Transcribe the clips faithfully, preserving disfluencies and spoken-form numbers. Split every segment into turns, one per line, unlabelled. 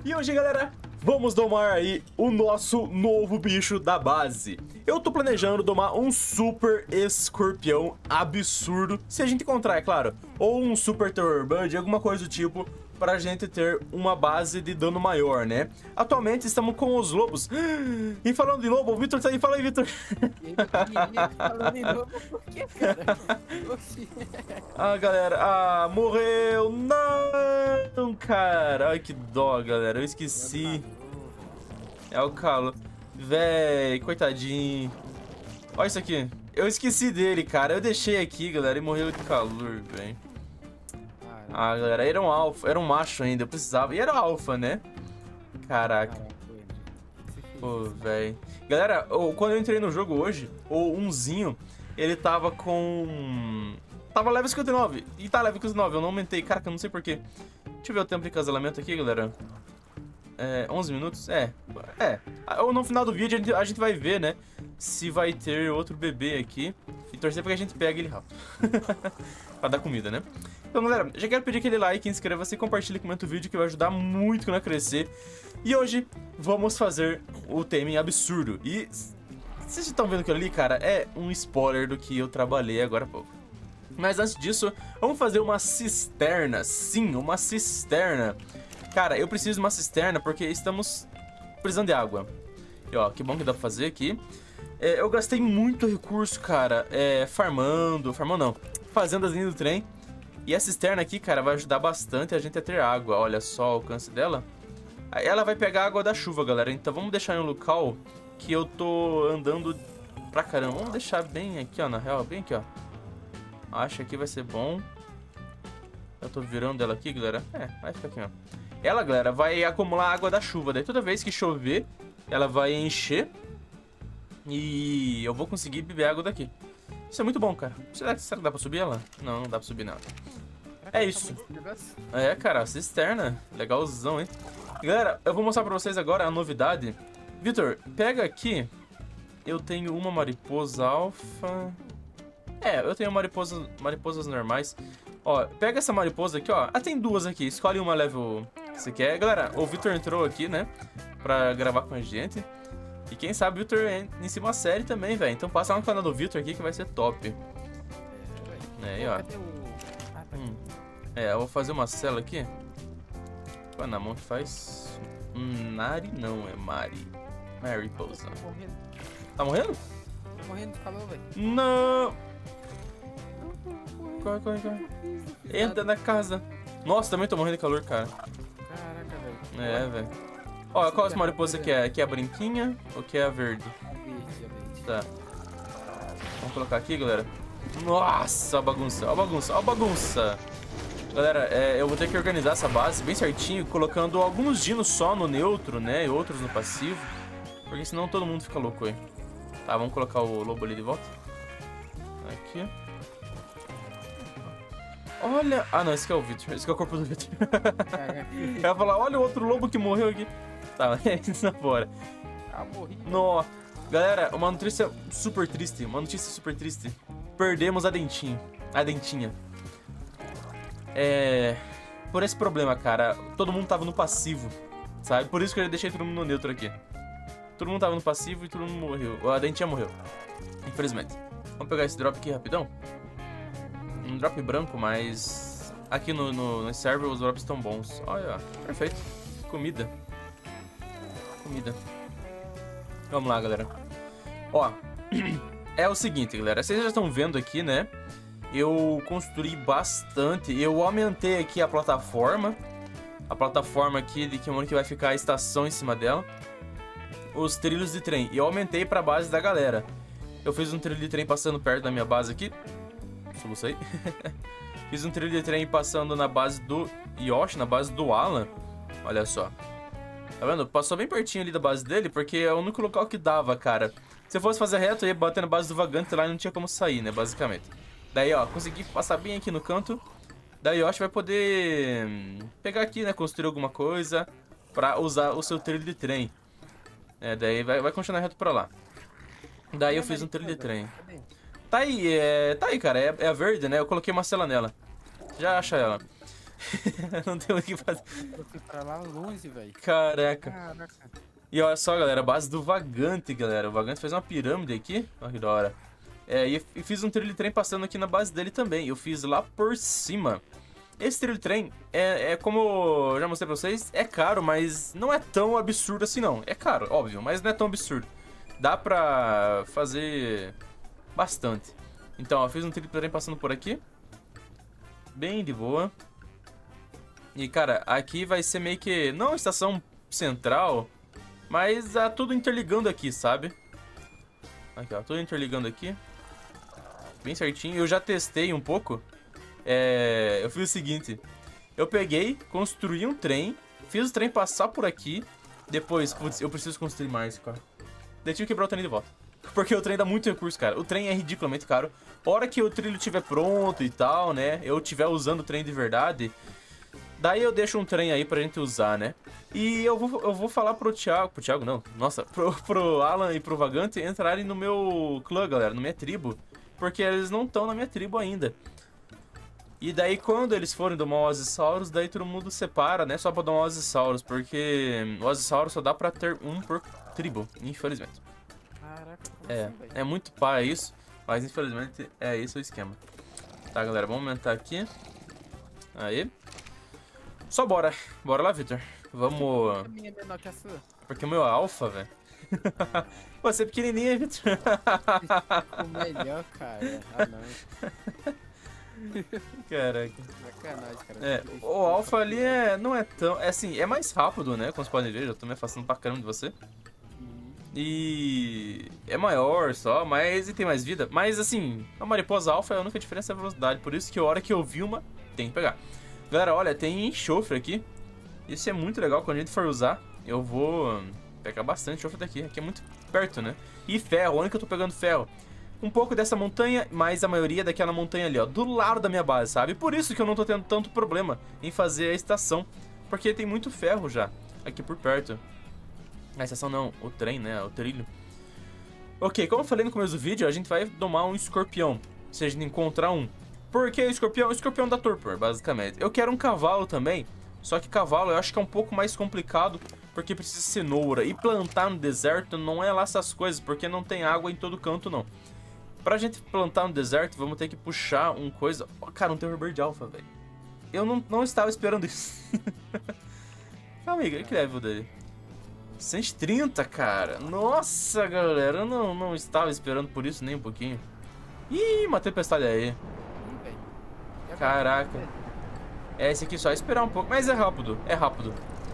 E hoje, galera, vamos domar aí o nosso novo bicho da base. Eu tô planejando domar um super escorpião absurdo, se a gente encontrar, é claro, ou um super terror bud, alguma coisa do tipo, pra gente ter uma base de dano maior, né? Atualmente estamos com os lobos. E falando de lobo, o Vitor tá aí, fala aí, Vitor.
Falando de lobo, por que, cara? Oxi.
Ah, galera, ah, morreu, não, cara, ai que dó, galera, eu esqueci. É o calo, véi, coitadinho. Olha isso aqui, eu esqueci dele, cara, eu deixei aqui, galera, e morreu de calor, velho. Ah, galera, era um alfa, era um macho ainda, eu precisava. E era alfa, né? Caraca. Pô, velho. Galera, quando eu entrei no jogo hoje, o umzinho, ele tava com... Tava level cinquenta e nove. E tá level cinquenta e nove, eu não aumentei. Caraca, eu não sei porquê. Deixa eu ver o tempo de casamento aqui, galera. É, onze minutos? É. É. Ou no final do vídeo a gente, a gente vai ver, né? Se vai ter outro bebê aqui. E torcer pra que a gente pegue ele rápido. Pra dar comida, né? Então, galera, já quero pedir aquele like, inscreva-se, compartilhe e comenta o vídeo que vai ajudar muito quando eu crescer. E hoje vamos fazer o teming absurdo. E vocês estão vendo aquilo ali, cara? É um spoiler do que eu trabalhei agora há pouco. Mas antes disso, vamos fazer uma cisterna. Sim, uma cisterna. Cara, eu preciso de uma cisterna porque estamos precisando de água. E ó, que bom que dá pra fazer aqui. É, eu gastei muito recurso, cara, é, farmando, farmando não, fazendo as linhas do trem. E a cisterna aqui, cara, vai ajudar bastante a gente a ter água. Olha só o alcance dela. Aí ela vai pegar a água da chuva, galera. Então vamos deixar em um local que eu tô andando pra caramba. Vamos deixar bem aqui, ó, na real, bem aqui, ó. Acho que aqui vai ser bom. Eu tô virando ela aqui, galera. É, vai ficar aqui, ó. Ela, galera, vai acumular água da chuva. Daí toda vez que chover, ela vai encher. E eu vou conseguir beber água daqui. Isso é muito bom, cara. Será que, será que dá pra subir ela? Não, não dá pra subir nada. É isso. É, cara, cisterna. Legalzão, hein? Galera, eu vou mostrar pra vocês agora a novidade. Vitor, pega aqui. Eu tenho uma mariposa alfa. É, eu tenho mariposa, mariposas normais. Ó, pega essa mariposa aqui, ó. Ah, tem duas aqui. Escolhe uma level que você quer. Galera, o Vitor entrou aqui, né? Pra gravar com a gente. E quem sabe o Vitor inicia uma série também, velho. Então passa lá no canal do Vitor aqui que vai ser top. É, aí, ó. Hum. É, eu vou fazer uma cela aqui. Qual é na mão que faz? Hum, Nari não, é Mari. Mariposa.
Tô morrendo.
Tá morrendo?
Tô morrendo de calor, velho.
Não! Corre, corre, corre. Entra na casa. Nossa, também tô morrendo de calor, cara.
Caraca, velho.
É, velho. Ó, qual as mariposas você quer? Quer a branquinha ou quer a verde? Tá. Vamos colocar aqui, galera. Nossa, ó a bagunça, ó a bagunça, ó a bagunça. Galera, é, eu vou ter que organizar essa base bem certinho, colocando alguns dinos só no neutro, né? E outros no passivo. Porque senão todo mundo fica louco aí. Tá, vamos colocar o lobo ali de volta. Aqui. Olha... Ah, não, esse aqui é o Vitor. Esse aqui é o corpo do Vitor. Eu ia falar, olha o outro lobo que morreu aqui. Tá, isso fora.
Ah, morri.
Nossa. Galera, uma notícia super triste. Uma notícia super triste. Perdemos a dentinha. A dentinha. É... Por esse problema, cara. Todo mundo tava no passivo. Sabe? Por isso que eu deixei todo mundo no neutro aqui. Todo mundo tava no passivo e todo mundo morreu. A dentinha morreu. Infelizmente. Vamos pegar esse drop aqui rapidão. Um drop branco, mas... Aqui no, no, no server os drops estão bons. Olha, perfeito. Comida. Comida. Vamos lá, galera. Ó, é o seguinte, galera. Vocês já estão vendo aqui, né? Eu construí bastante. Eu aumentei aqui a plataforma. A plataforma aqui de que onde que vai ficar a estação em cima dela. Os trilhos de trem. E eu aumentei pra base da galera. Eu fiz um trilho de trem passando perto da minha base aqui. Solucei. Fiz um trilho de trem passando na base do Yoshi, na base do Alan. Olha só. Tá vendo? Passou bem pertinho ali da base dele, porque é o único local que dava, cara. Se eu fosse fazer reto, eu ia bater na base do Vagante lá e não tinha como sair, né, basicamente. Daí, ó, consegui passar bem aqui no canto. Daí o Yoshi vai poder pegar aqui, né, construir alguma coisa pra usar o seu trilho de trem. É, daí vai, vai continuar reto pra lá. Daí eu fiz um trilho de trem. Tá aí, é, tá aí, cara, é, é a verde, né? Eu coloquei uma cela nela. Já acha ela. Não tem o que fazer.
Eu fui pra lá longe, velho.
Caraca.
Caraca.
E olha só, galera, a base do Vagante, galera. O Vagante fez uma pirâmide aqui. Olha que da hora. É, e, e fiz um trilho de trem passando aqui na base dele também. Eu fiz lá por cima. Esse trilho de trem é, é como eu já mostrei pra vocês, é caro, mas não é tão absurdo assim não. É caro, óbvio, mas não é tão absurdo. Dá pra fazer bastante. Então, ó, eu fiz um trilho de trem passando por aqui. Bem de boa. E, cara, aqui vai ser meio que, não a estação central, mas é tudo interligando aqui, sabe? Aqui, ó, tudo interligando aqui. Bem certinho. Eu já testei um pouco. É, eu fiz o seguinte. Eu peguei, construí um trem, fiz o trem passar por aqui. Depois, putz, eu preciso construir mais, cara. Daí tive que quebrar o trem de volta. Porque o trem dá muito recurso, cara. O trem é ridiculamente caro. A hora que o trilho estiver pronto e tal, né? Eu estiver usando o trem de verdade, daí eu deixo um trem aí pra gente usar, né? E eu vou, eu vou falar pro Thiago... Pro Thiago, não. Nossa, pro, pro Alan e pro Vagante entrarem no meu clã, galera. Na minha tribo. Porque eles não estão na minha tribo ainda. E daí quando eles forem domar o Ozysaurus, daí todo mundo separa, né? Só pra domar o Ozysaurus. Porque o Ozysaurus só dá pra ter um por tribo, infelizmente.
Caraca, como
É,
assim, velho?
é muito pá isso. Mas infelizmente é esse o esquema. Tá, galera, vamos aumentar aqui. Aí. Só bora. Bora lá, Victor. Vamos...
A minha é menor que a sua.
Porque o meu é alfa, velho. Você é pequenininha, Victor.
O melhor, cara. Ah, não.
Caraca.
Sacanagem, cara.
É, o alfa ali é, não é tão... É assim, é mais rápido, né? Como vocês podem ver, eu tô me afastando pra caramba de você. E... é maior só, mas... e tem mais vida. Mas assim, a mariposa alfa, a única diferença é a velocidade. Por isso que a hora que eu vi uma, tem que pegar. Galera, olha, tem enxofre aqui. Isso é muito legal. Quando a gente for usar, eu vou pegar bastante enxofre daqui. Aqui é muito perto, né? E ferro, onde que eu tô pegando ferro? Um pouco dessa montanha, mas a maioria daquela montanha ali, ó, do lado da minha base, sabe? Por isso que eu não tô tendo tanto problema em fazer a estação, porque tem muito ferro já aqui por perto. A estação não, o trem, né? O trilho. Ok, como eu falei no começo do vídeo, a gente vai domar um escorpião, se a gente encontrar um. Por que o escorpião? O escorpião da torpor, basicamente. Eu quero um cavalo também, só que cavalo eu acho que é um pouco mais complicado, porque precisa de cenoura. E plantar no deserto não é lá essas coisas, porque não tem água em todo canto, não. Pra gente plantar no deserto, vamos ter que puxar um coisa... Oh, cara, um Terror Bird Alpha, velho. Eu não, não estava esperando isso. Calma aí, que level dele? cento e trinta, cara. Nossa, galera, eu não, não estava esperando por isso nem um pouquinho. Ih, uma tempestade aí.
Ih, velho. Já
Caraca.
vai.
É, esse aqui só esperar um pouco, mas é rápido, é rápido.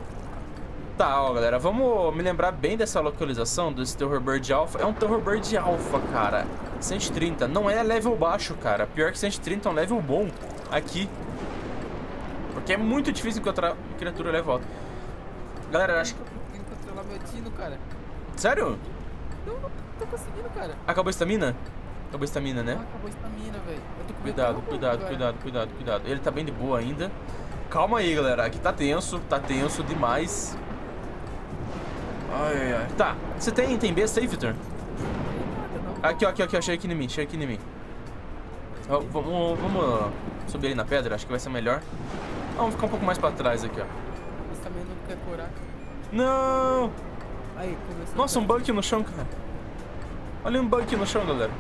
Tá, ó, galera, vamos me lembrar bem dessa localização desse Terror Bird Alpha. É um Terror Bird Alpha, cara. cento e trinta, não é level baixo, cara. Pior que cento e trinta é um level bom aqui. Porque é muito difícil encontrar criatura level alto. Galera, eu acho que...
Eu tô conseguindo controlar meu dino, cara.
Sério?
Não, não tô conseguindo, cara.
Acabou a estamina? Acabou a estamina, né?
Ah, acabou a estamina, velho. Eu tô com
Cuidado,
medo,
cuidado,
velho.
cuidado, cuidado, cuidado. Ele tá bem de boa ainda. Calma aí, galera. Aqui tá tenso, tá tenso demais. Ai, ai, ai. Tá, você tem, tem besta aí, Victor? Aqui, ó, aqui, ó, aqui, ó. Chega aqui em mim, chega aqui em mim. Ó, vamos, vamos subir ali na pedra, acho que vai ser melhor. Vamos ficar um pouco mais pra trás aqui, ó.
Isso também não quer curar.
Não!
Aí, começou.
Nossa, um bug no chão, cara. Olha um bug no chão, galera.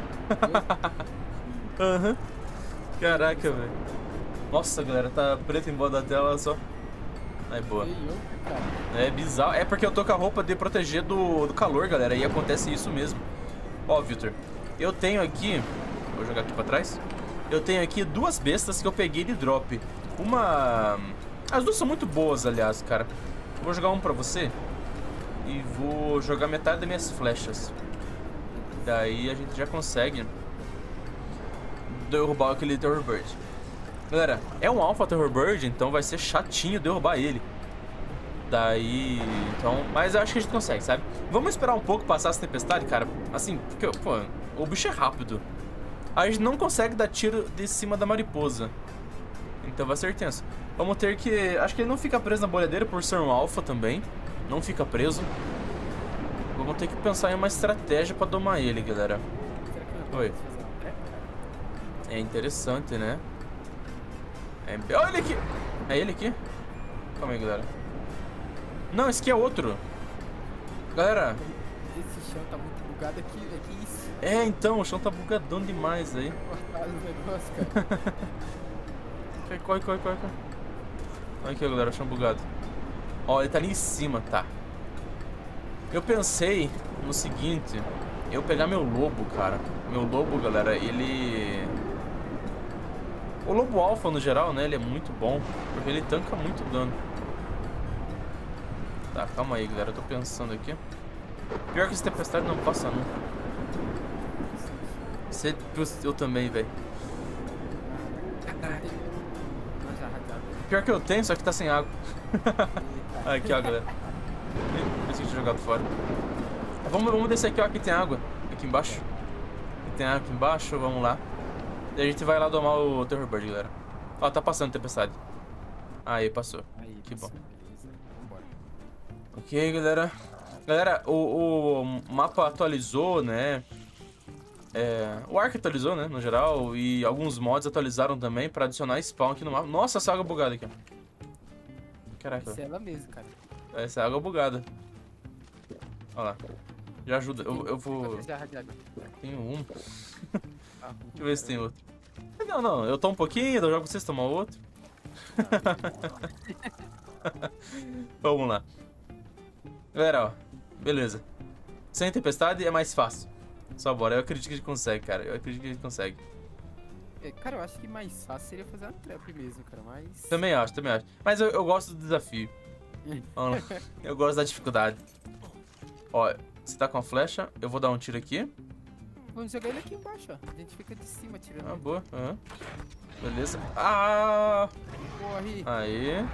Aham. Uhum. Caraca, velho. Nossa, galera, tá preto em volta da tela só. Aí, boa. É bizarro. É porque eu tô com a roupa de proteger do, do calor, galera. E acontece isso mesmo. Ó, Victor, eu tenho aqui... Vou jogar aqui pra trás. Eu tenho aqui duas bestas que eu peguei de drop. Uma... As duas são muito boas, aliás, cara. Eu vou jogar um pra você. E vou jogar metade das minhas flechas. Daí a gente já consegue derrubar aquele Terror Bird. Galera, é um Alpha Terror Bird, então vai ser chatinho derrubar ele. Daí, então... Mas eu acho que a gente consegue, sabe? Vamos esperar um pouco passar essa tempestade, cara. Assim, porque, pô, o bicho é rápido. A gente não consegue dar tiro de cima da mariposa. Então vai ser tenso. Vamos ter que... Acho que ele não fica preso na bolhadeira por ser um Alpha também. Não fica preso. Vamos ter que pensar em uma estratégia pra domar ele, galera. Oi. É interessante, né? É... Olha ele aqui! É ele aqui? Calma aí, galera. Não, esse aqui é outro. Galera.
Esse chão tá muito bugado aqui, velho. Que isso?
É, então, o chão tá bugadão demais aí.
Cortaram o negócio, cara.
Corre, corre, corre, corre. Olha aqui, galera, o chão bugado. Ó, ele tá ali em cima, tá. Eu pensei no seguinte, eu pegar meu lobo, cara. Meu lobo, galera, ele... O lobo alfa, no geral, né, ele é muito bom, porque ele tanca muito dano. Tá, calma aí, galera, eu tô pensando aqui. Pior que esse tempestade não passa nunca. Você, eu também, velho. Pior que eu tenho, só que tá sem água. Aqui, ó, galera. Pensei que tinha jogado fora. Vamos, vamos descer aqui, ó. Aqui tem água. Aqui embaixo. Aqui tem água aqui embaixo. Vamos lá. E a gente vai lá domar o Terror Bird, galera. Ó, tá passando tempestade. Aí, passou.
Aí,
que
passou,
bom.
beleza. Vambora.
Ok, galera. Galera, o, o mapa atualizou, né? É, o Ark atualizou, né, no geral, e alguns mods atualizaram também pra adicionar spawn aqui no mapa. Nossa, essa água bugada aqui, ó. Caraca.
Essa é ela mesmo, cara.
Essa é água bugada. Olha lá. Já ajuda. Eu, eu vou... Tenho um. Deixa eu ver se tem outro. Não, não. Eu tomo um pouquinho, eu jogo pra vocês tomar outro. Vamos lá. Galera, ó. Beleza. Sem tempestade é mais fácil. Só bora. Eu acredito que a gente consegue, cara. Eu acredito que a gente consegue.
É, cara, eu acho que mais fácil seria fazer uma trap mesmo, cara, mas...
Também acho, também acho. Mas eu, eu gosto do desafio. Vamos lá. Eu gosto da dificuldade. Ó, você tá com a flecha. Eu vou dar um tiro aqui.
Vamos jogar ele aqui embaixo, ó. A gente fica de cima tirando.
Ah, boa. Uhum. Beleza. Ah!
Corre.
Aí.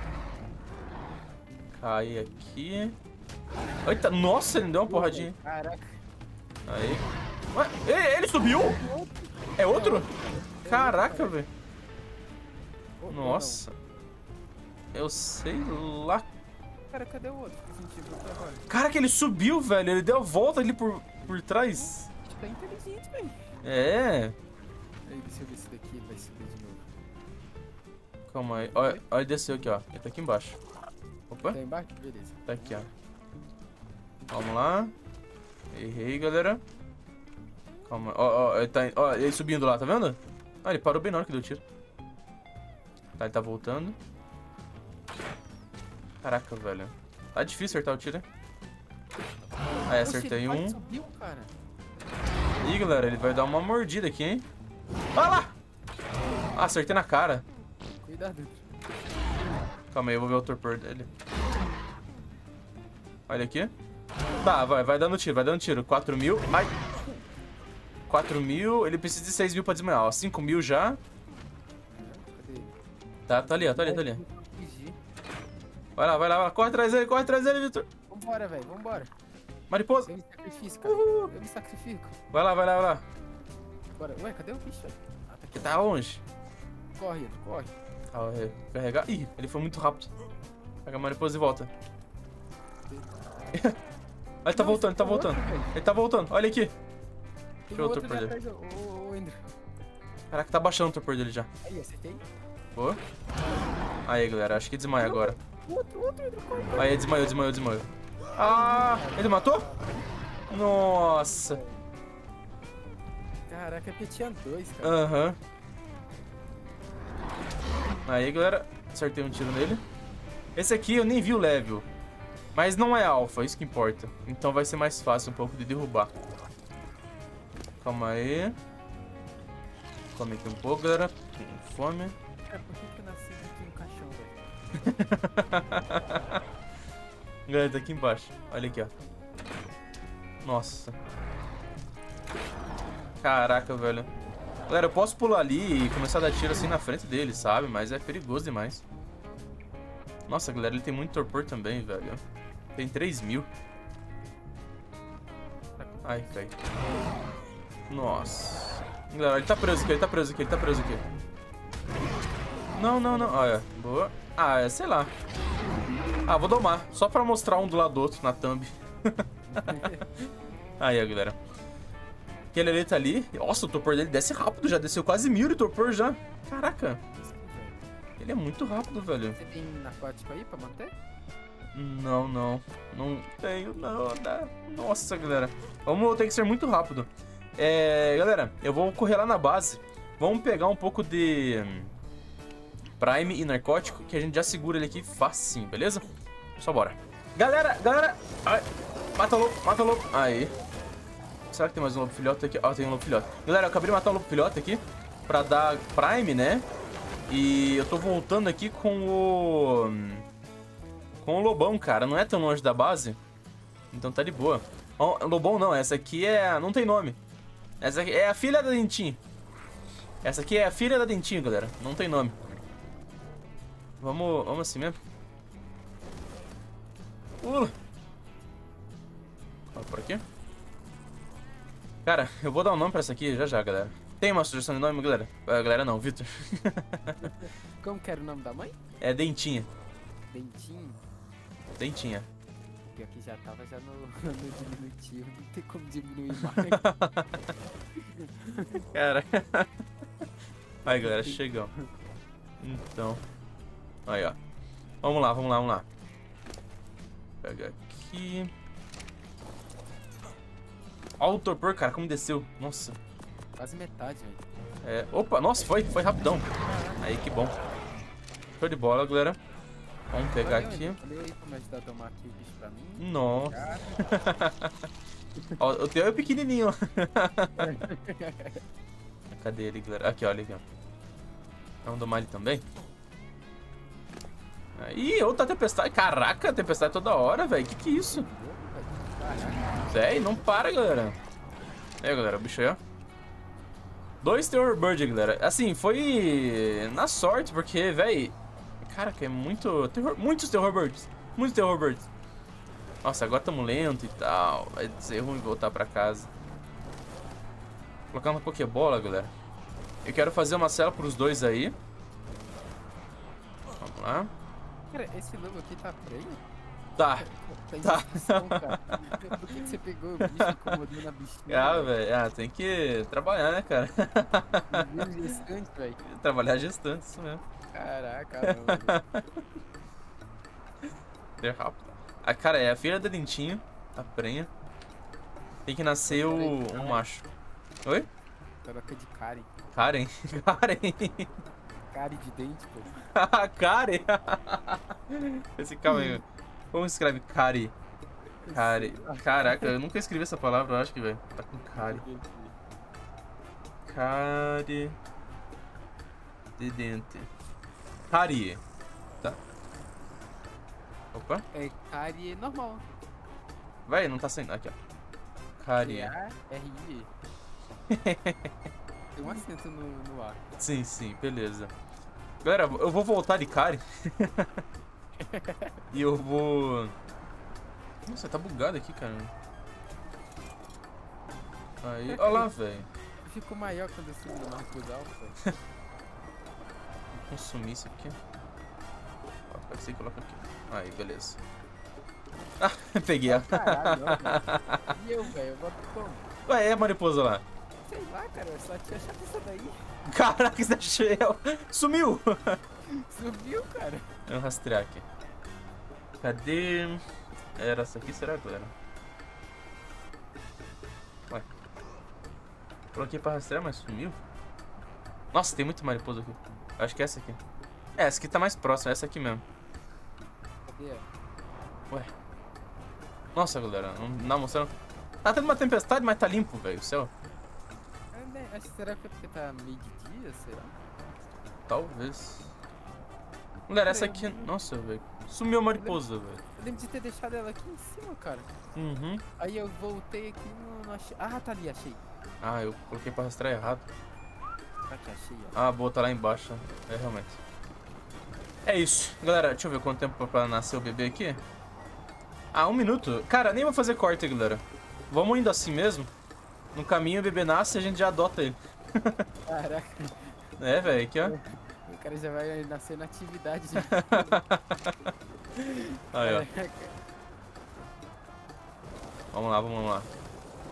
Cai aqui. Eita, nossa, ele me deu uma porradinha.
Caraca.
Aí. Ué, ele, ele subiu? É outro? Caraca, velho. Nossa. Eu sei lá.
Cara, cadê o outro?
Cara, que ele subiu, velho. Ele deu a volta ali por, por trás.
Tá inteligente, velho.
É.
Aí, deixa eu ver se daqui ele vai subir de novo.
Calma aí. Olha, olha, ele desceu aqui, ó. Ele tá aqui embaixo. Opa.
Tá embaixo? Beleza.
Tá aqui, ó. Vamos lá. Errei, galera. Calma. Ó, ó, ele tá ó, ele subindo lá, tá vendo? Ah, ele parou bem na hora que deu tiro. Tá, ele tá voltando. Caraca, velho. Tá difícil acertar o tiro, hein? Aí, acertei
Oxe,
um.
Subiu, cara.
Ih, galera, ele vai dar uma mordida aqui, hein? Olha lá! Ah, acertei na cara.
Cuidado.
Calma aí, eu vou ver o torpor dele. Olha aqui. Tá, vai, vai dando tiro, vai dando tiro. quatro mil. Ai! quatro mil, ele precisa de seis mil pra desmaiar, ó. cinco mil já.
Cadê?
Tá, tá ali, ó, tá ali, tá ali. Vai lá, vai lá, vai lá. Corre atrás dele, corre atrás dele, Vitor.
Vambora, velho, vambora.
Mariposa.
Eu me sacrifico, cara.
Uhul.
Eu me sacrifico.
Vai lá, vai lá, vai lá.
Bora. Ué, cadê o bicho? Ah, tá
Ele tá onde?
Corre, Edu, corre.
Ah, é, carregar. Ih, ele foi muito rápido. Pega a mariposa e volta. Ele tá
Não,
voltando, ele tá
esse é outro,
voltando.
velho.
Ele tá voltando, olha aqui.
Tem
Deixa eu
outro
torpor
ali
dele.
atrás, ô, ô, ô, Ender.
Caraca, tá baixando o torpor dele já.
Aí, acertei.
Boa. Aí, galera, acho que desmaia agora.
Outro, outro, Ender, corre, corre.
Aí, desmaiou, desmaiou, desmaiou. Ah, ele matou? Nossa.
Caraca, porque tinha dois, cara.
Aham. Aí, galera, acertei um tiro nele. Esse aqui eu nem vi o level. Mas não é alfa, isso que importa. Então vai ser mais fácil um pouco de derrubar. Calma aí. Come aqui um pouco, galera. Tô com fome.
Cara, por que que eu nasci aqui no caixão, velho?
Galera, tá aqui embaixo. Olha aqui, ó. Nossa. Caraca, velho. Galera, eu posso pular ali e começar a dar tiro assim na frente dele, sabe? Mas é perigoso demais. Nossa, galera, ele tem muito torpor também, velho. Tem três mil. Ai, cai. Nossa. Galera, ele tá preso aqui, ele tá preso aqui, ele tá preso aqui. Não, não, não. Olha, boa. Ah, é, sei lá. Ah, vou domar. Só pra mostrar um do lado do outro na thumb. Aí, ó, galera. Aquele ali tá ali. Nossa, o torpor dele desce rápido já. Desceu quase mil de torpor já. Caraca. Ele é muito rápido, velho.
Você tem narcótico aí pra manter?
Não, não. Não tenho, não. Dá. Nossa, galera. Vamos ter que ser muito rápido. É, galera, eu vou correr lá na base. Vamos pegar um pouco de Prime e narcótico, que a gente já segura ele aqui facinho, beleza? Só bora. Galera, galera. Ai, mata o lobo, mata o lobo. Aí. Será que tem mais um lobo filhote aqui? Ó, oh, tem um lobo filhote. Galera, eu acabei de matar um lobo filhote aqui pra dar Prime, né? E eu tô voltando aqui com o... com o lobão, cara. Não é tão longe da base. Então tá de boa. Oh, lobão não, essa aqui é... não tem nome. Essa aqui é a filha da Dentinho. Essa aqui é a filha da Dentinho, galera. Não tem nome. Vamos, vamos assim mesmo. Pula. Ó, por aqui. Cara, eu vou dar um nome pra essa aqui já já, galera. Tem uma sugestão de nome, galera? A galera não, Vitor.
Como que era o nome da mãe?
É Dentinha.
Dentinho?
Dentinha.
Pior que já tava já no, no diminutivo, não tem como diminuir mais.
Cara. Aí, galera, chegamos. Então. Aí, ó. Vamos lá, vamos lá, vamos lá. Pega aqui. Ó o torpor, cara, como desceu. Nossa.
Quase metade, velho.
É, opa, nossa, foi, foi rapidão. Aí, que bom. Show de bola, galera. Vamos pegar
Valeu,
aqui.
Valeu aí pra me ajudar a tomar aqui o bicho pra mim.
Nossa. Ó, o teu é pequenininho. Cadê ele, galera? Aqui, olha aqui, ó. Vamos domar ele também. Aí, outra tempestade. Caraca, tempestade toda hora, velho. Que que é isso? Véi, não para, galera. Aí, galera, o bicho aí, ó. Dois Terror Bird, galera. Assim, foi na sorte, porque, véi... Caraca, é muito... Terror... Muitos Terror Birds. Muitos Terror Birds. Nossa, agora tamo lento e tal. Vai ser ruim voltar pra casa. Vou colocar uma Pokébola, galera. Eu quero fazer uma cela pros dois aí. Vamos lá.
Cara, esse lobo aqui tá preso?
Tá.
Tá. Cara. Por que você pegou o bicho e incomodou na bichinha?
Ah, velho. Ah, tem que trabalhar, né, cara?
Meu gestante, velho.
Trabalhar gestante, isso mesmo.
Caraca, mano.
É rápido. Ah, cara, é a filha da Dentinho, a prenha. Tem que nascer o, um macho. Oi?
Coloca de Karen.
Karen? Karen?
Karen de dente, pô.
Karen? Esse calma aí. Como escreve Kari? Kari. Caraca, eu nunca escrevi essa palavra, eu acho que, velho. Tá com Kari. Kari. De dente. Kari. Tá. Opa.
É Kari normal.
Vai, não tá saindo. Aqui, ó. Kari.
R I E. Tem um acento no, no ar.
Sim, sim, beleza. Galera, eu vou voltar de Kari. E eu vou... Nossa, tá bugado aqui, cara. Aí, olha lá, velho.
Ficou maior quando eu subi no Marcos Alfa.
Vou consumir isso aqui. Ó, pega isso e coloca aqui. Aí, beleza. Ah, peguei ela.
Caralho, ó, e eu, velho, eu boto como?
Ué, é a mariposa lá.
Sei lá, cara, eu só tinha achado isso daí.
Caraca, isso é cheio. Sumiu.
Subiu, cara.
Vamos rastrear aqui. Cadê? Era essa aqui, será, galera? Ué. Coloquei pra rastrear, mas sumiu. Nossa, tem muita mariposa aqui. Acho que é essa aqui. É, essa aqui tá mais próxima, é essa aqui mesmo.
Cadê?
Ué. Nossa, galera, não tá mostrando. Tá tendo uma tempestade, mas tá limpo, velho, o céu.
Acho que será que é porque tá meio de dia, será?
Talvez. Galera, essa aqui... Nossa, velho. Sumiu a mariposa, velho.
Eu lembro de ter deixado ela aqui em cima, cara.
Uhum.
Aí eu voltei aqui e não, não achei. Ah, tá ali, achei.
Ah, eu coloquei pra rastrear errado.
Aqui, achei, ó.
Ah, boa, tá lá embaixo. É, realmente. É isso. Galera, deixa eu ver quanto tempo pra nascer o bebê aqui. Ah, um minuto. Cara, nem vou fazer corte, galera. Vamos indo assim mesmo. No caminho o bebê nasce e a gente já adota ele.
Caraca.
É, velho, aqui, ó.
O cara já vai nascer na atividade.
Aí, ó. Vamos lá, vamos lá.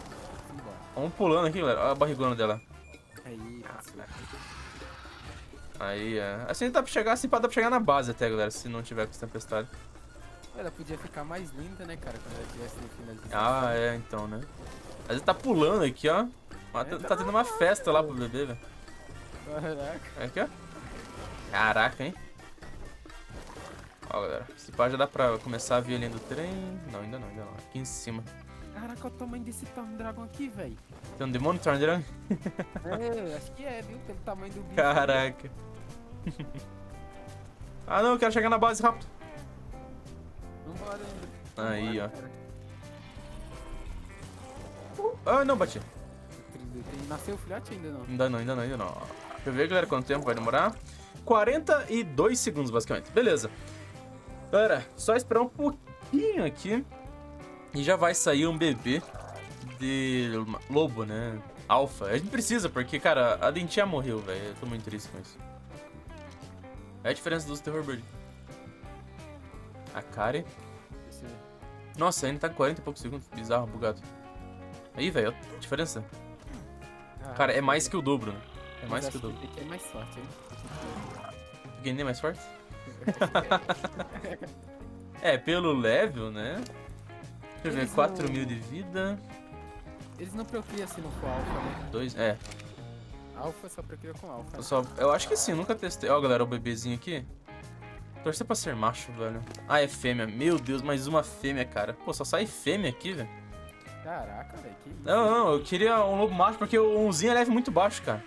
Simbora.
Vamos pulando aqui, galera. Olha a barrigona dela.
Aí, passou.
Aí, é. Assim dá pra chegar, assim dá pra chegar na base até, galera, se não tiver com essa tempestade.
Ela podia ficar mais linda, né, cara, quando ela tivesse no finalzinho.
Ah, é, então, né? Às vezes tá pulando aqui, ó. Mas tá, tá tendo uma festa lá pro bebê, velho.
Caraca.
Aqui, ó. Caraca, hein? Ó, galera. Se pá, já dá pra começar a ver a linha do trem. Não, ainda não, ainda não. Aqui em cima.
Caraca, olha o tamanho desse Storm Dragon aqui, velho.
Tem um demônio Storm Dragon?
É, acho que é, viu? Pelo tamanho do bicho.
Caraca. Ah, não, eu quero chegar na base rápido.
Vambora ainda.
Aí,
Vambora,
ó.
cara.
Ah, não, bati.
Tem- Nasceu o filhote ainda não?
Ainda não, ainda não, ainda não. Deixa eu ver, galera, quanto tempo vai demorar. quarenta e dois segundos, basicamente. Beleza. Galera, só esperar um pouquinho aqui. E já vai sair um bebê de lobo, né? Alpha. A gente precisa, porque, cara, a Dentinha morreu, velho. Eu tô muito triste com isso. É a diferença dos Terror Bird. A Kari.
Esse-
Nossa, ainda tá com quarenta e poucos segundos. Bizarro, bugado. Aí, velho, a diferença.
Ah,
Cara, é mais que o dobro, né? É
mas
mais
acho
que o dobro.
Esse aqui é mais forte, hein?
Quem nem é mais forte? É, pelo level, né? Deixa eu ver,
Eles
quatro
não-
mil de vida.
Eles não procriam se não for alfa, né?
Dois, é.
Alfa só procria com alfa.
Eu, só, eu acho que sim, nunca testei. Ó, galera, o bebezinho aqui. Torcer pra ser macho, velho. Ah, é fêmea. Meu Deus, mais uma fêmea, cara. Pô, só sai fêmea aqui, velho.
Caraca, velho, que isso?
Não, não, eu queria um lobo macho porque o umzinho é leve muito baixo, cara.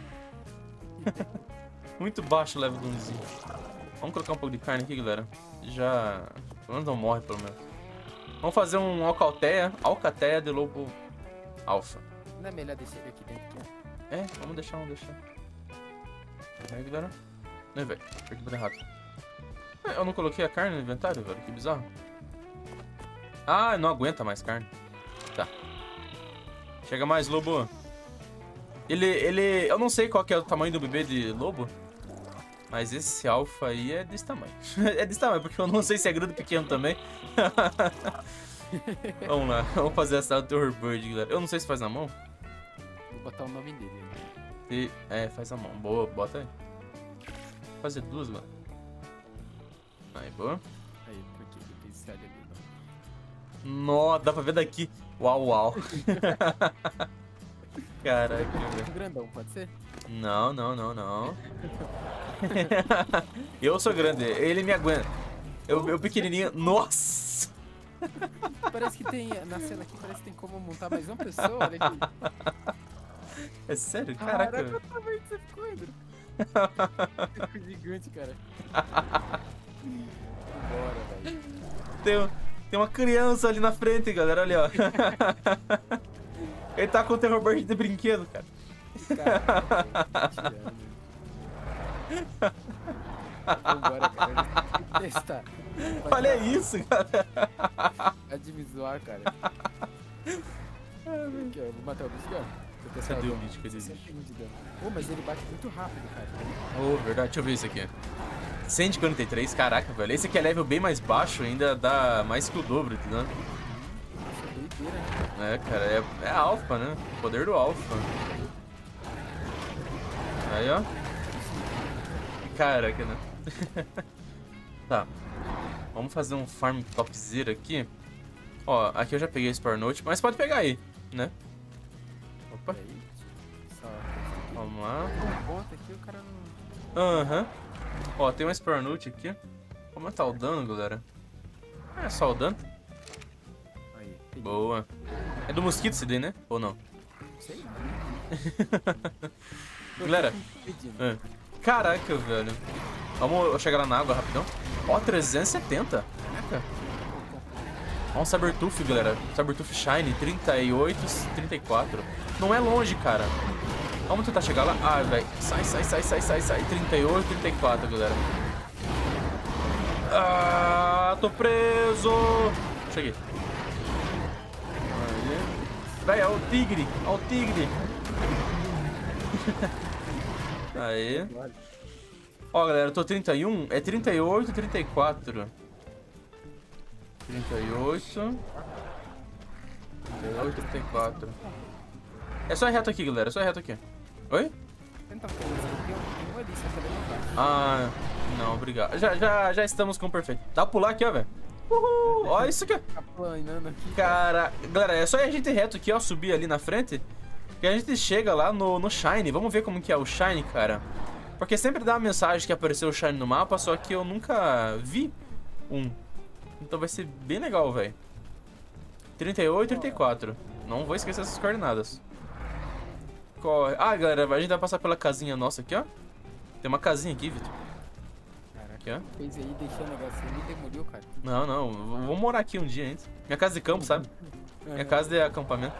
Muito baixo o level do umzinho. Vamos colocar um pouco de carne aqui, galera. Já... Pelo menos não morre, pelo menos. Vamos fazer um alcateia, alcateia de lobo alfa.
Não é melhor deixar ele aqui dentro?
É, vamos deixar, vamos deixar. Aí, galera. Não, velho, perdi muito errado. É, eu não coloquei a carne no inventário, velho, que bizarro. Ah, não aguenta mais carne. Tá. Chega mais, lobo. Ele, ele... Eu não sei qual que é o tamanho do bebê de lobo. Mas esse alfa aí é desse tamanho. É desse tamanho, porque eu não sei se é grande ou pequeno também. Vamos lá, vamos fazer essa Terror Bird, galera. Eu não sei se faz na mão.
Vou botar o nome dele.
E, é, faz a mão. Boa, bota aí. Vou fazer duas, galera. Aí, boa.
Aí, por que ele fez esse alho ali? Não?
Nossa, dá pra ver daqui. Uau, uau. Caraca, velho.
Um grandão, pode ser?
Não, não, não, não. Eu sou grande, ele me aguenta. Eu, eu pequenininho. Nossa!
Parece que tem, na cena aqui, parece que tem como montar mais uma pessoa, olha aqui.
É sério? Caraca,
Caraca,
velho.
o tamanho que você ficou, Andrew. Ficou gigante, cara. Bora, velho.
Tem, tem uma criança ali na frente, galera. Olha, ó. Ele tá com o Terror Bird de brinquedo, cara.
Caraca, velho, vambora, cara. Tem que testar.
Olha isso, cara.
Vai de me zoar, cara. Aqui, ó, eu vou matar o bicho, ó. Vou testar
Cadê o
dano.
bicho? Cadê o bicho?
sessenta de dano. Pô, mas ele bate muito rápido, cara.
Oh, verdade. Deixa eu ver isso aqui. cento e quarenta e três, caraca, velho. Esse aqui é level bem mais baixo, ainda dá mais que o dobro, entendeu?
Nossa, doideira, hein?
É, cara, é, é alfa, né? O poder do alfa. Aí, ó. Caraca, né? Tá. Vamos fazer um farm topzera aqui. Ó, aqui eu já peguei esse Power Note, mas pode pegar aí, né? Opa,
Aí, só...
vamos lá.
Um ponto aqui, o cara não...
Aham. Ó, tem um Power Note aqui. Como é que tá o dano, galera? É só o dano.
Aí, peguei.
Boa. É do mosquito esse daí, né? Ou não?
Sei lá.
Galera,
Pedindo.
é. Caraca, velho. Vamos chegar lá na água rapidão. Ó, trezentos e setenta. Caraca. Ó, um Sabertooth, galera. Sabertooth Shine, trinta e oito, trinta e quatro. Não é longe, cara. Vamos tentar chegar lá. Ah, velho. Sai, sai, sai, sai, sai, sai. trinta e oito, trinta e quatro, galera. Ah, tô preso. Cheguei. Aí. Véi, é o tigre. Ó o tigre. Aí. Ó, galera, eu tô trinta e um. É trinta e oito, trinta e quatro. trinta e oito. trinta e oito, trinta e quatro. É só reto aqui, galera. É só reto aqui. Oi?
Tenta fazer isso. Tem um, tem um ali, só que ele não vai.
Ah, não, obrigado. Já, já, já estamos com o perfeito. Dá pra pular aqui, ó, velho. Uhul, olha isso aqui, ó.
Tá planando aqui.
Cara, galera, é só a gente ir reto aqui, ó, subir ali na frente, que a gente chega lá no, no Shine. Vamos ver como que é o Shine, cara. Porque sempre dá uma mensagem que apareceu o Shine no mapa, só que eu nunca vi um. Então vai ser bem legal, velho. trinta e oito, trinta e quatro. Não vou esquecer essas coordenadas. Corre. Ah, galera, a gente vai passar pela casinha nossa aqui, ó. Tem uma casinha aqui, Vitor.
Caraca,
Aqui, ó.
fez aí, deixou o negócio ali e demoliu, cara.
Não, não, vou morar aqui um dia antes. Minha casa de campo, sabe? Minha casa de acampamento.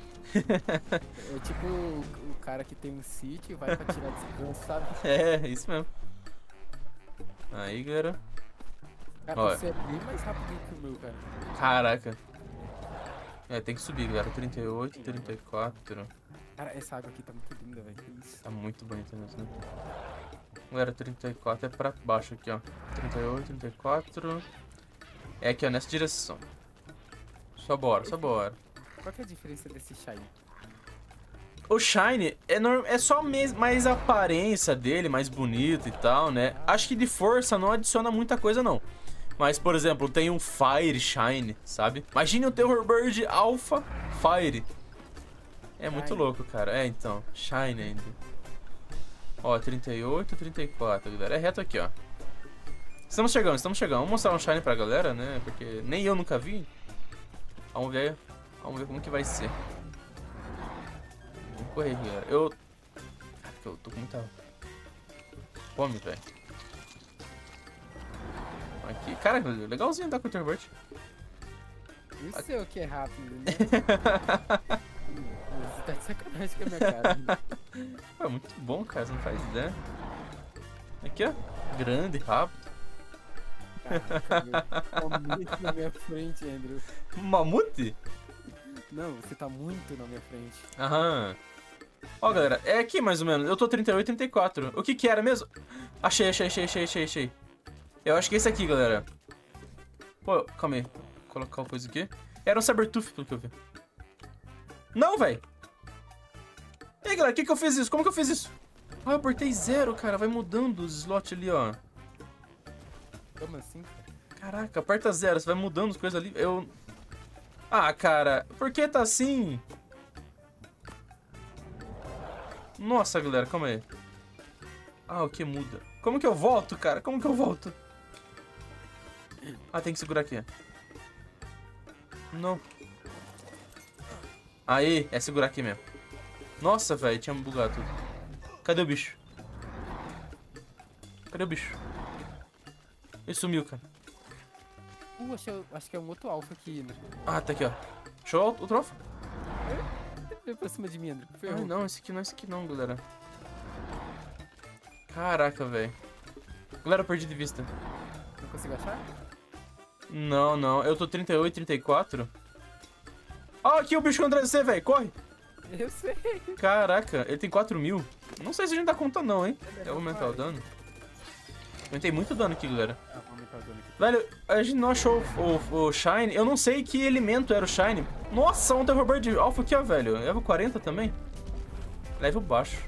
É tipo o, o cara que tem um sítio e vai pra tirar descanso, sabe?
É, isso mesmo. Aí, galera.
Cara,
Olha.
você é bem mais rápido que o meu, cara.
Caraca. É, tem que subir, galera. trinta e oito, trinta e quatro.
Cara, essa água aqui tá muito linda, velho. Que isso?
Tá muito bonito mesmo, né? Galera, trinta e quatro é pra baixo aqui, ó. trinta e oito, trinta e quatro. É aqui, ó, nessa direção. Só bora, só bora.
Qual que é a diferença desse Shine?
O Shine é, norm... é só mes... mais a aparência dele, mais bonito e tal, né? Acho que de força não adiciona muita coisa, não. Mas, por exemplo, tem um Fire Shine, sabe? Imagine o Terror Bird Alpha Fire. É muito
Shine.
louco, cara. É, então. Shine ainda. Ó, trinta e oito, trinta e quatro, galera. É reto aqui, ó. Estamos chegando, estamos chegando. Vamos mostrar um Shine pra galera, né? Porque nem eu nunca vi. Vamos ver. Vamos ver como que vai ser. Vamos correr, galera. Eu... Cara, eu tô com muita fome, velho. Aqui. Cara, legalzinho andar com o Turbert.
Isso é o que é rápido, né? Você tá de sacanagem com a minha cara.
É muito bom, cara. Você não faz ideia. Aqui, ó. Grande, rápido.
Caraca, meu. Mamute na minha frente, Andrew.
Mamute?
Não, você tá muito na minha frente.
Aham. Ó, galera. É aqui, mais ou menos. Eu tô trinta e oito, trinta e quatro. O que que era mesmo? Achei, achei, achei, achei, achei, achei. Eu acho que é esse aqui, galera. Pô, calma aí. Vou colocar uma coisa aqui. Era um Sabertooth, pelo que eu vi. Não, velho. E aí, galera, o que que eu fiz isso? Como que eu fiz isso? Ah, eu apertei zero, cara. Vai mudando os slots ali, ó.
Como assim?
Caraca, aperta zero. Você vai mudando as coisas ali. Eu... Ah, cara. Por que tá assim? Nossa, galera, calma aí. Ah, o que muda? Como que eu volto, cara? Como que eu volto? Ah, tem que segurar aqui. Não. Aí, é segurar aqui mesmo. Nossa, velho, tinha me bugado tudo. Cadê o bicho? Cadê o bicho? Ele sumiu, cara.
Uh, acho, acho que é um outro alfa aqui, né?
Ah, tá aqui, ó. Show o troféu?
Veio pra cima de mim, Andrew.
Ah,
Ferrou.
não, esse aqui não é esse aqui não, galera. Caraca, velho. Galera, eu perdi de vista.
Não consigo achar?
Não, não. Eu tô trinta e oito, trinta e quatro. Ó, aqui o bicho atrás de você, velho. Corre.
Eu sei.
Caraca, ele tem quatro mil. Não sei se a gente dá conta não, hein. Eu vou aumentar o dano. Aumentei muito dano aqui, galera.
Ah, vou aumentar o dano aqui.
Velho, a gente não achou o, o, o Shine. Eu não sei que elemento era o Shine. Nossa, um Terror Bird Alpha aqui, ó, velho. Level quarenta também. Level baixo.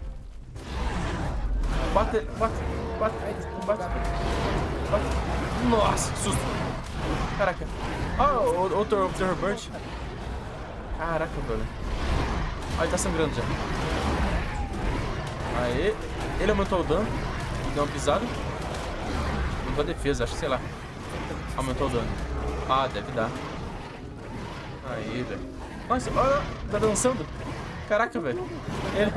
Bate, bate, bate, bate, bate. Nossa, que susto. Caraca. Ah, o outro Terror Bird. Caraca, velho. Ah, ele tá sangrando já. Aê. Ele aumentou o dano. Deu uma pisada. Aumentou a defesa, acho que sei lá. Aumentou o dano. Ah, deve dar. Aí, velho. Nossa, olha, tá dançando. Caraca, velho. Ele...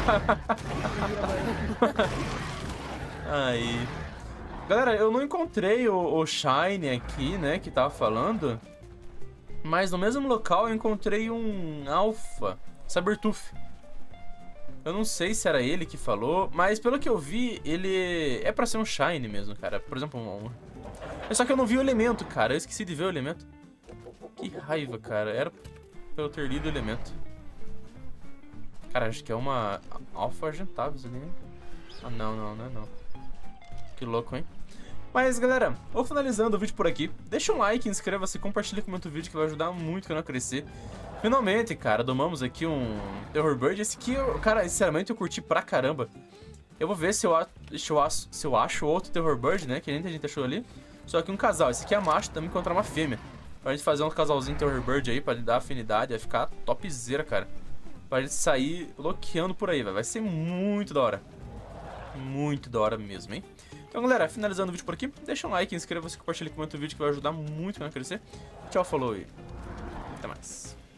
Aí. Galera, eu não encontrei o, o Shine aqui, né, que tava falando. Mas no mesmo local eu encontrei um Alpha Sabertooth. Eu não sei se era ele que falou, mas pelo que eu vi, ele é pra ser um Shine mesmo, cara. Por exemplo, um... Só que eu não vi o elemento, cara. Eu esqueci de ver o elemento. Que raiva, cara. Era pra eu ter lido o elemento. Cara, acho que é uma Alpha Argentavis ali, hein? Ah, não, não, não é não. Que louco, hein? Mas, galera, vou finalizando o vídeo por aqui. Deixa um like, inscreva-se, compartilha e comenta o vídeo que vai ajudar muito o canal a crescer. Finalmente, cara, domamos aqui um Terror Bird. Esse aqui, eu, cara, sinceramente eu curti pra caramba. Eu vou ver se eu, se eu, acho, se eu acho outro Terror Bird, né, que nem a gente achou ali. Só que um casal, esse aqui é macho, também encontrar uma fêmea. Pra gente fazer um casalzinho Terror Bird aí, pra dar afinidade, vai ficar topzera, cara. Pra gente sair loqueando por aí, véio. Vai ser muito da hora. Muito da hora mesmo, hein? Então, galera, finalizando o vídeo por aqui, deixa um like, inscreva-se, compartilha e comenta o vídeo que vai ajudar muito o canal a crescer. Tchau, falou e até mais.